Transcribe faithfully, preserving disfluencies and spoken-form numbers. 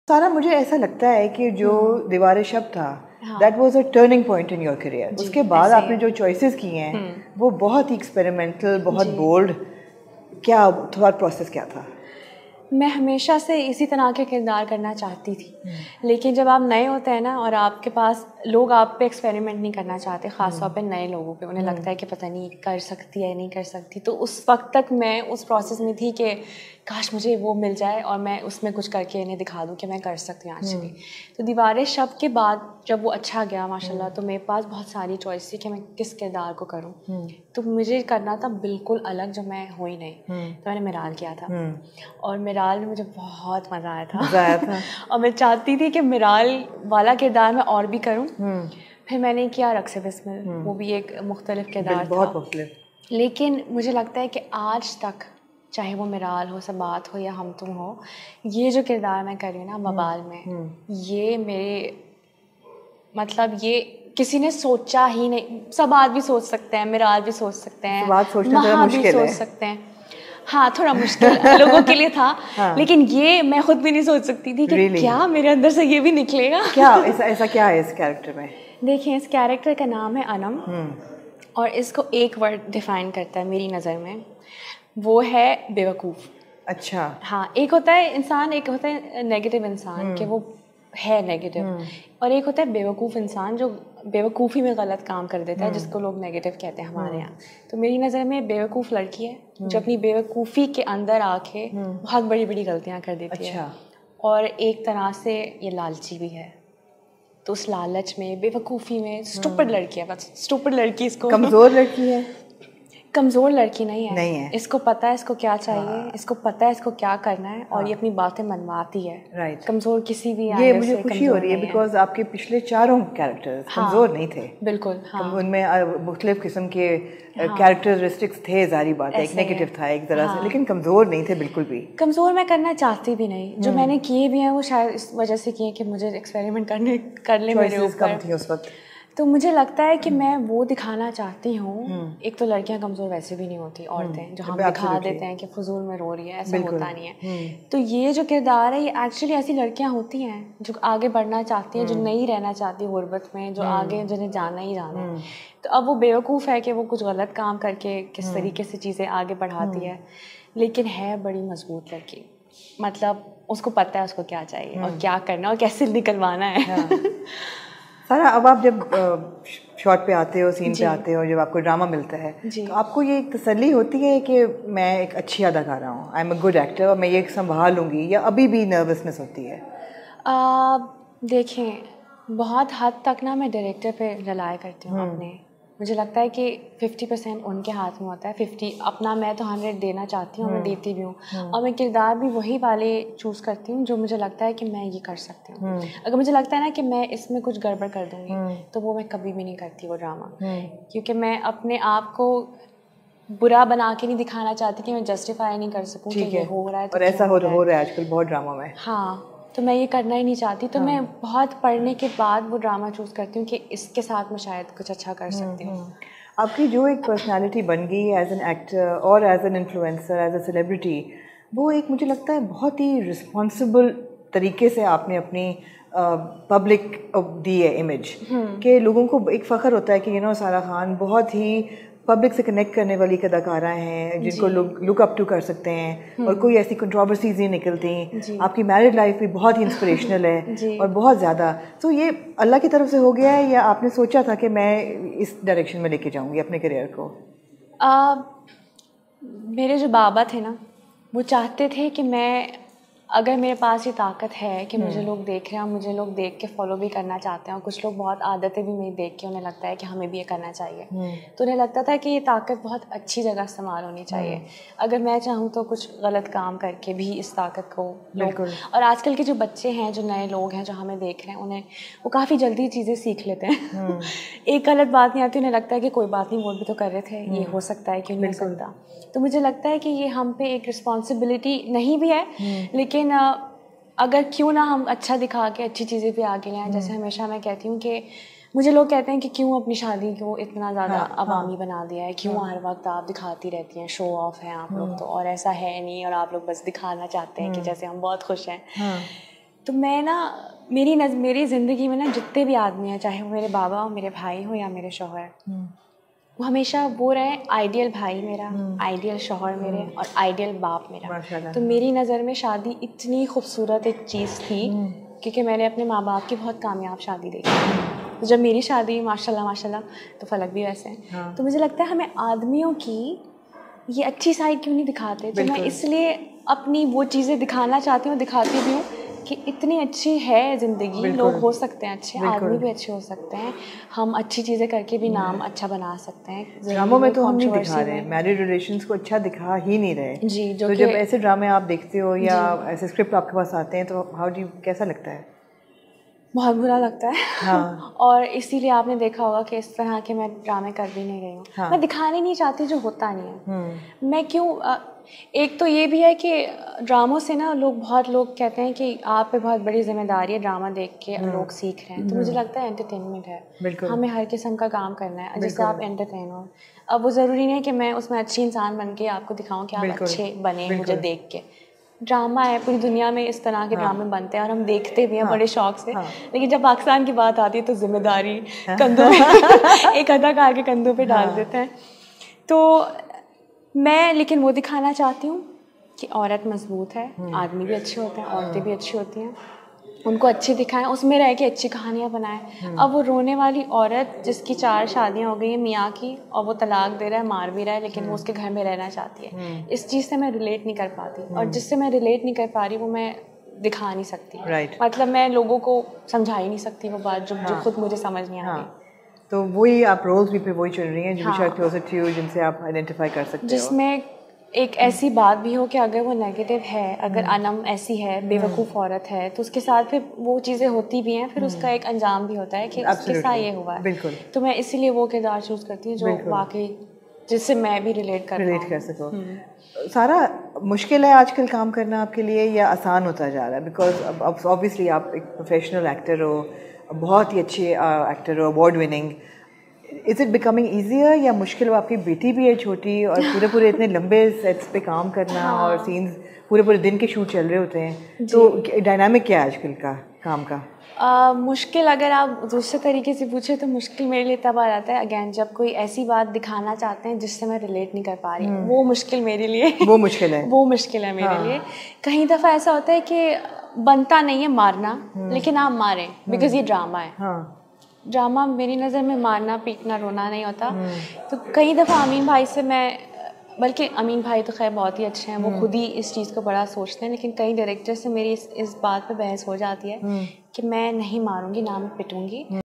सारा मुझे ऐसा लगता है कि जो दीवार शब था that was a turning point in your career. उसके बाद आपने जो चॉइसेस की हैं वो बहुत ही एक्सपेरिमेंटल, बहुत बोल्ड। क्या थोड़ा प्रोसेस क्या था? मैं हमेशा से इसी तरह के किरदार करना चाहती थी, लेकिन जब आप नए होते हैं ना और आपके पास लोग आप पे एक्सपेरिमेंट नहीं करना चाहते, ख़ास तौर पे नए लोगों पे, उन्हें लगता है कि पता नहीं कर सकती है नहीं कर सकती, तो उस वक्त तक मैं उस प्रोसेस में थी कि काश मुझे वो मिल जाए और मैं उसमें कुछ करके इन्हें दिखा दूँ कि मैं कर सकती हूँ एक्चुअली। तो दीवार शब के बाद जब वो अच्छा गया माशाल्लाह, तो मेरे पास बहुत सारी चॉइस थी कि मैं किस किरदार को करूँ। तो मुझे करना था बिल्कुल अलग, जो मैं हो ही नहीं। तो मैंने मिराल किया था और मिराल में मुझे बहुत मज़ा आया था, मज़ा आया था। और मैं चाहती थी कि मिराल वाला किरदार मैं और भी करूँ। फिर मैंने किया रक्स बिस्मिल, वो भी एक मुख्तलिफ किरदार था, बहुत मुख्तलिफ। लेकिन मुझे लगता है कि आज तक चाहे वो मिराल हो, सबात हो या हम तुम हो, ये जो किरदार मैं कर रही हूँ ना बबाल में, ये मेरे मतलब ये किसी ने सोचा ही नहीं। सबात भी सोच सकते हैं, मिराल भी सोच सकते हैं, महा भी सोच सकते हैं। हाँ, थोड़ा मुश्किल लोगों के लिए था। हाँ। लेकिन ये मैं खुद भी नहीं सोच सकती थी कि really? क्या मेरे अंदर से ये भी निकलेगा। क्या ऐसा ऐसा क्या है इस कैरेक्टर में? देखिए, इस कैरेक्टर का नाम है अनम, और इसको एक वर्ड डिफाइन करता है मेरी नज़र में, वो है बेवकूफ़। अच्छा। हाँ, एक होता है इंसान, एक होता है नेगेटिव इंसान कि वो है नेगेटिव, और एक होता है बेवकूफ़ इंसान जो बेवकूफ़ी में गलत काम कर देता है, जिसको लोग नेगेटिव कहते हैं हमारे यहाँ। तो मेरी नज़र में बेवकूफ़ लड़की है जो अपनी बेवकूफ़ी के अंदर आके बहुत बड़ी बड़ी गलतियाँ कर देती अच्छा। है, और एक तरह से ये लालची भी है। तो उस लालच में, बेवकूफ़ी में स्टूपिड लड़की है, बस स्टूपिड लड़की। इसको कमज़ोर लड़की है? कमज़ोर लड़की नहीं है, नहीं है। इसको पता है इसको क्या चाहिए। हाँ। इसको पता है इसको क्या करना है। हाँ। और ये अपनी बातें मनवाती है। राइट। कमज़ोर किसी भी ये मुझे खुशी हो रही है बिकॉज आपके पिछले चारों कैरेक्टर्स हाँ, कमज़ोर नहीं थे। बिल्कुल। हाँ। उनमें मुख्तलिफ किस्म के कैरेक्टरिस्टिक्स थे, जारी बात है, एक नेगेटिव था एक तरह से, लेकिन कमज़ोर नहीं थे बिल्कुल भी। कमज़ोर मैं करना चाहती भी नहीं। जो मैंने किए भी हैं वो शायद इस वजह से किए कि मुझे एक्सपेरिमेंट करने कर ले मेरे ऊपर। कम थी उस वक्त। तो मुझे लगता है कि मैं वो दिखाना चाहती हूँ। एक तो लड़कियां कमज़ोर वैसे भी नहीं होती, औरतें जो हम दिखा देते हैं कि फजूल में रो रही है, ऐसा होता नहीं है। तो ये जो किरदार है, ये एक्चुअली ऐसी लड़कियां होती हैं जो आगे बढ़ना चाहती हैं, जो नहीं रहना चाहती गुर्बत में, जो आगे जिन्हें जाना ही जाना है। तो अब वो बेवकूफ़ है कि वो कुछ गलत काम करके किस तरीके से चीज़ें आगे बढ़ाती है, लेकिन है बड़ी मजबूत लड़की। मतलब उसको पता है उसको क्या चाहिए और क्या करना और कैसे निकलवाना है। सारा, अब आप जब शॉट पे आते हो, सीन पे आते हो, जब आपको ड्रामा मिलता है, तो आपको ये एक तसल्ली होती है कि मैं एक अच्छी अदाकारा हूँ, I am a good actor, और मैं ये संभाल लूँगी, या अभी भी नर्वसनेस होती है? देखें, बहुत हद तक ना मैं डायरेक्टर पे रिलाय करती हूँ अपने। मुझे लगता है कि फिफ्टी परसेंट उनके हाथ में होता है, फिफ्टी अपना मैं तो हंड्रेड देना चाहती हूँ, मैं देती भी हूँ, और मैं किरदार भी वही वाले चूज़ करती हूँ जो मुझे लगता है कि मैं ये कर सकती हूँ। अगर मुझे लगता है ना कि मैं इसमें कुछ गड़बड़ कर दूँगी, तो वो मैं कभी भी नहीं करती वो ड्रामा, क्योंकि मैं अपने आप को बुरा बना के नहीं दिखाना चाहती कि मैं जस्टिफाई नहीं कर सकूँ कि ये हो रहा है। और ऐसा हो रहा है आजकल बहुत ड्रामा में। हाँ, तो मैं ये करना ही नहीं चाहती। तो हाँ। मैं बहुत पढ़ने के बाद वो ड्रामा चूज़ करती हूँ कि इसके साथ मैं शायद कुछ अच्छा कर सकती हूँ। आपकी जो एक पर्सनालिटी बन गई एज एन एक्टर और as an influencer, as a celebrity, वो एक मुझे लगता है बहुत ही रिस्पॉन्सिबल तरीके से आपने अपनी पब्लिक uh, दी है इमेज, कि लोगों को एक फ़ख्र होता है कि यू नो सारा खान बहुत ही पब्लिक से कनेक्ट करने वाली कलाकारा हैं जिनको लोग लुक अप टू कर सकते हैं, और कोई ऐसी कंट्रोवर्सीज नहीं निकलती। आपकी मैरिड लाइफ भी बहुत ही इंस्पिरेशनल है और बहुत ज़्यादा। तो ये अल्लाह की तरफ से हो गया है या आपने सोचा था कि मैं इस डायरेक्शन में लेके जाऊंगी अपने करियर को? आ, मेरे जो बाबा थे ना, वो चाहते थे कि मैं, अगर मेरे पास ये ताकत है कि मुझे लोग देख रहे हैं और मुझे लोग देख के फॉलो भी करना चाहते हैं, और कुछ लोग बहुत आदतें भी मेरी देख के उन्हें लगता है कि हमें भी ये करना चाहिए, तो उन्हें लगता था कि ये ताकत बहुत अच्छी जगह इस्तेमाल होनी चाहिए। अगर मैं चाहूँ तो कुछ गलत काम करके भी इस ताकत को लोग, और आजकल के जो बच्चे हैं, जो नए लोग हैं जो हमें देख रहे हैं, उन्हें वो काफ़ी जल्दी चीज़ें सीख लेते हैं। एक गलत बात नहीं आती, उन्हें लगता है कि कोई बात नहीं, वो भी तो कर रहे थे, ये हो सकता है, क्यों नहीं हो सकता। तो मुझे लगता है कि ये हम पे एक रिस्पॉन्सिबिलिटी नहीं भी है, लेकिन अगर क्यों ना हम अच्छा दिखा के अच्छी चीज़ें पे आगे लाएं। जैसे हमेशा मैं कहती हूँ कि मुझे लोग कहते हैं कि क्यों अपनी शादी को इतना ज़्यादा हाँ, अवामी हाँ, बना दिया है, क्यों हाँ, हर वक्त आप दिखाती रहती हैं, शो ऑफ हैं आप लोग तो, और ऐसा है नहीं, और आप लोग बस दिखाना चाहते हैं कि जैसे हम बहुत खुश हैं। तो मैं ना मेरी नज मेरी ज़िंदगी में ना जितने भी आदमी हैं, चाहे वो मेरे बाबा हो, मेरे भाई हो या मेरे शौहर, वो हमेशा वो रहे आइडियल भाई मेरा, आइडियल शौहर मेरे और आइडियल बाप मेरा। तो मेरी नज़र में शादी इतनी खूबसूरत एक चीज़ थी क्योंकि मैंने अपने माँ बाप की बहुत कामयाब शादी देखी। तो जब मेरी शादी माशाल्लाह माशाल्लाह, तो फलक भी वैसे हैं। हाँ। तो मुझे लगता है हमें आदमियों की ये अच्छी साइड क्यों नहीं दिखाते। तो मैं इसलिए अपनी वो चीज़ें दिखाना चाहती हूँ, दिखाती भी हूँ कि इतनी अच्छी है ज़िंदगी, लोग हो सकते हैं अच्छे, आदमी भी अच्छे हो सकते हैं, हम अच्छी चीज़ें करके भी नाम अच्छा बना सकते हैं। ड्रामों में तो हम नहीं दिखा रहे, मैरिड रिलेशंस को अच्छा दिखा ही नहीं रहे जी। जो तो जब ऐसे ड्रामे आप देखते हो या ऐसे स्क्रिप्ट आपके पास आते हैं तो हाउ डू कैसा लगता है? बहुत बुरा लगता है। हाँ। और इसीलिए आपने देखा होगा कि इस तरह के मैं ड्रामे कर भी नहीं रही हूँ। हाँ। मैं दिखाने नहीं चाहती जो होता नहीं है। मैं क्यों आ, एक तो ये भी है कि ड्रामों से ना लोग बहुत लोग कहते हैं कि आप पे बहुत बड़ी जिम्मेदारी है, ड्रामा देख के लोग सीख रहे हैं। तो मुझे लगता है एंटरटेनमेंट है, हमें हर किस्म का काम करना है जिससे आप एंटरटेन हो। अब वो ज़रूरी नहीं है कि मैं उसमें अच्छी इंसान बन के आपको दिखाऊँ कि आप अच्छे बने मुझे देख के। ड्रामा है, पूरी दुनिया में इस तरह के हाँ। ड्रामे बनते हैं और हम देखते भी हैं हाँ। बड़े शौक से। हाँ। लेकिन जब पाकिस्तान की बात आती है तो जिम्मेदारी हाँ। कंधों पे एक अदाकार के कंधों पे डाल हाँ। देते हैं। तो मैं लेकिन वो दिखाना चाहती हूँ कि औरत मजबूत है, आदमी भी अच्छे होते हैं, औरतें भी अच्छी होती हैं, उनको अच्छी दिखाएं, उसमें रह के अच्छी कहानियाँ बनाएं। अब वो रोने वाली औरत जिसकी चार शादियाँ हो गई हैं मियाँ की और वो तलाक दे रहा है, मार भी रहा है, लेकिन वो उसके घर में रहना चाहती है, इस चीज़ से मैं रिलेट नहीं कर पाती। और जिससे मैं रिलेट नहीं कर पा रही वो मैं दिखा नहीं सकती। right. मतलब मैं लोगों को समझा ही नहीं सकती वो बात जो हाँ. जो खुद मुझे समझ नहीं आ रही। हाँ. तो वही आप रोल्स भी पे वही चल रही हैं जो शायद क्लोजर टू यू, जिनसे आप आइडेंटिफाई कर सकते हो, जिसमें एक ऐसी बात भी हो कि अगर वो नेगेटिव है, अगर अनम ऐसी है, बेवकूफ़ औरत है, तो उसके साथ फिर वो चीज़ें होती भी हैं, फिर उसका एक अंजाम भी होता है कि उसके साथ ये हुआ है। बिल्कुल। तो मैं इसीलिए वो किरदार चूज़ करती हूँ जो वाकई जिससे मैं भी रिलेट कर रिलेट कर सको। सारा मुश्किल है आजकल काम करना आपके लिए या आसान होता जा रहा है? बिकॉज अब ऑब्वियसली आप एक प्रोफेशनल एक्टर हो, बहुत ही अच्छे एक्टर हो, award winning. Is it becoming easier या मुश्किल? आपकी बेटी भी है छोटी और पूरे पूरे इतने लंबे सेट्स पे काम करना हाँ। और सीन्स पूरे पूरे दिन के शूट चल रहे होते हैं, तो डायनामिक क्या है आजकल का काम का? आ, मुश्किल अगर आप दूसरे तरीके से पूछे तो मुश्किल मेरे लिए तब आ जाता है अगेन जब कोई ऐसी बात दिखाना चाहते हैं जिससे मैं रिलेट नहीं कर पा रही। वो मुश्किल मेरे लिए वो मुश्किल है वो मुश्किल है मेरे हाँ। लिए। कई दफ़ा ऐसा होता है कि बनता नहीं है मारना, लेकिन आप मारें बिकॉज ये ड्रामा है। हाँ। ड्रामा मेरी नज़र में मारना पीटना रोना नहीं होता। तो कई दफ़ा अमीन भाई से मैं, बल्कि अमीन भाई तो खैर बहुत ही अच्छे हैं, वो खुद ही इस चीज़ को बड़ा सोचते हैं, लेकिन कई डायरेक्टर से मेरी इस, इस बात पे बहस हो जाती है कि मैं नहीं मारूंगी ना मैं पिटूंगी।